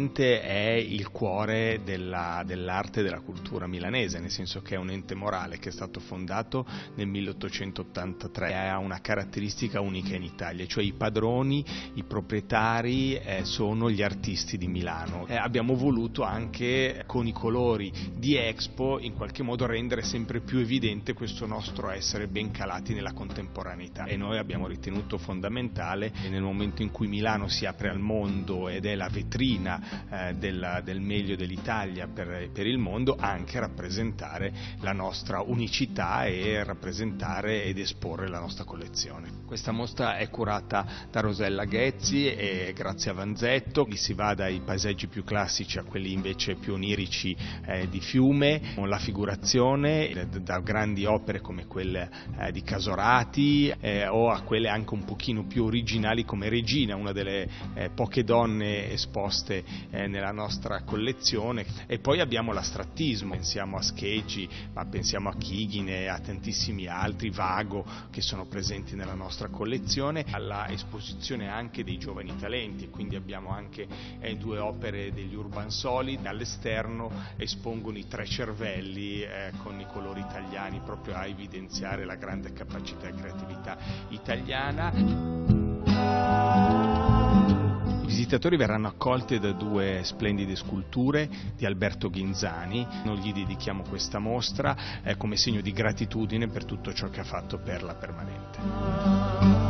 sicuramente è il cuore dell'arte e della cultura milanese, nel senso che è un ente morale che è stato fondato nel 1883 e ha una caratteristica unica in Italia, cioè i padroni, i proprietari sono gli artisti di Milano. Abbiamo voluto anche con i colori di Expo in qualche modo rendere sempre più evidente questo nostro essere ben calati nella contemporaneità, e noi abbiamo ritenuto fondamentale, nel momento in cui Milano si apre al mondo ed è la vetrina del meglio dell'Italia per il mondo, anche rappresentare la nostra unicità e rappresentare ed esporre la nostra collezione. Questa mostra è curata da Rosella Ghezzi e Grazia Vanzetto. Si va dai paesaggi più classici a quelli invece più onirici di Fiume, con la figurazione, da grandi opere come quelle di Casorati o a quelle anche un pochino più originali come Regina, una delle poche donne esposte nella nostra collezione. E poi abbiamo l'astrattismo, pensiamo a Scheggi, ma pensiamo a Chighine, a tantissimi altri, Vago, che sono presenti nella nostra collezione, alla esposizione anche dei giovani talenti, quindi abbiamo anche 2 opere degli Urban Solid. All'esterno espongono i 3 cervelli con i colori italiani, proprio a evidenziare la grande capacità e creatività italiana. I visitatori verranno accolti da 2 splendide sculture di Alberto Ghinzani. Noi gli dedichiamo questa mostra come segno di gratitudine per tutto ciò che ha fatto per la Permanente.